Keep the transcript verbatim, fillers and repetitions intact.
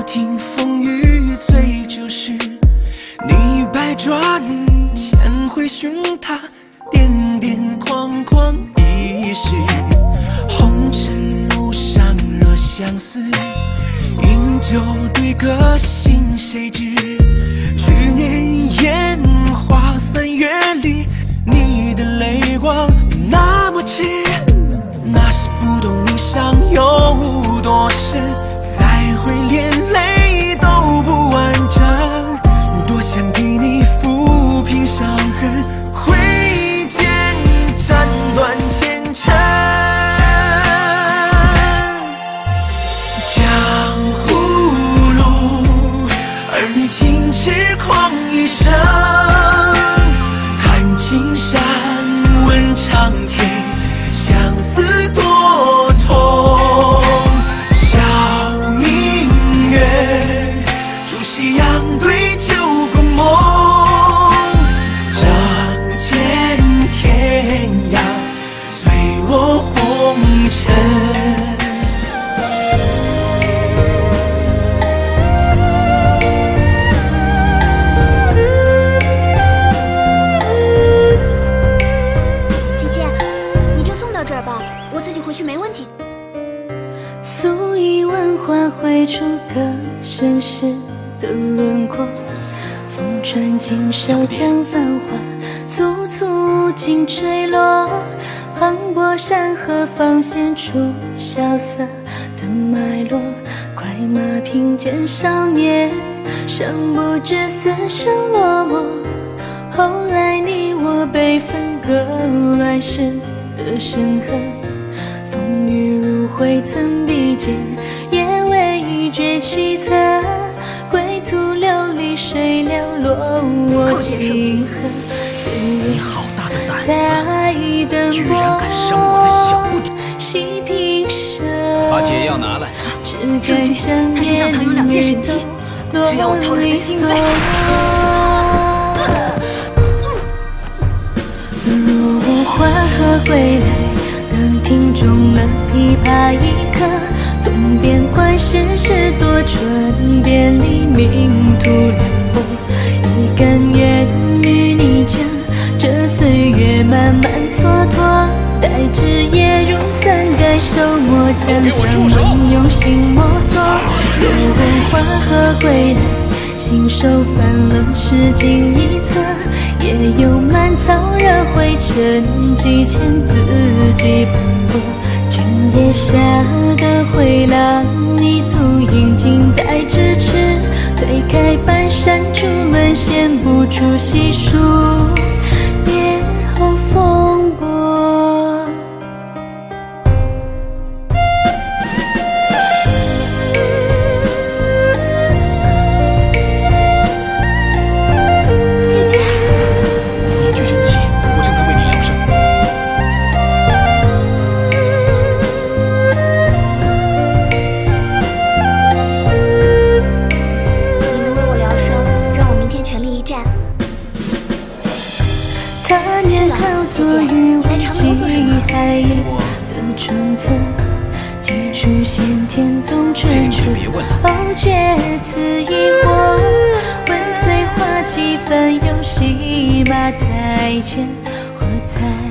听风雨，醉就是你百转千回寻他，点点框框一世。红尘路上惹相思，饮酒对歌心谁知？去年烟花三月里，你的泪光那么痴，那是不懂你伤有多深，才会连泪都不完整。多想替你抚平伤痕，挥剑斩断前尘。江湖路，儿女情痴狂一生。看青山问长天，相思多痛。笑明月，祝夕阳对酒共梦。仗剑天涯，醉我红尘。 回去没问题。 素衣文化绘出个盛世的轮廓，风穿锦绣将繁华簇簇尽坠落。磅礴山河方显出萧瑟的脉络，快马平肩少年，尚不知死生落寞。后来你我被分割，乱世的深痕。风雨如灰曾比肩，也未觉凄恻。归途流离水寥落，我情恨。 你好大的胆子，居然敢伤我的小不点！细平生， 把解药拿来。 圣君，他身上藏有两件神器，只要我掏他的心扉。 若无花荷归来，等听中了琵琶一刻，纵边观世事多舛，别离命途凉薄，一甘愿与你争，这岁月漫漫蹉跎，待枝叶如伞盖手墨，将将梦用心摸索。若无花荷归来，信手翻了诗经一册，也有满草惹灰尘，几千字迹斑驳。今夜下的回廊，一足印近在咫尺，推开半扇竹门，闲不住细数别后风波。他年靠坐于危机海夜的窗侧，几处先天动春处，偶觉此一惑。问随花几番，游戏马台前，或采